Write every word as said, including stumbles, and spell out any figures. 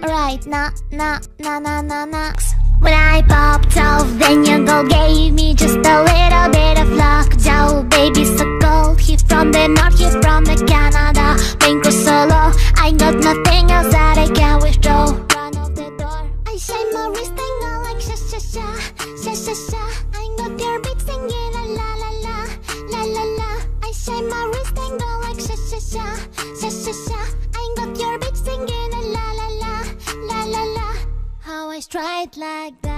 right, na na na na na na. When I popped off, then your girl gave me just a little bit of luck. Joe, baby, so cold. He from the north, he from the Canada. Bingo solo, I got nothing else that I can withdraw. Run out the door. I shine my wrist and go like sha sha sha, sha sha sha. I got your beat singing la la la la, la la la. I shine my wrist and go like sha sha sha, sha sha sha. I got your beat singing la la la la, la la la. How I stride like that.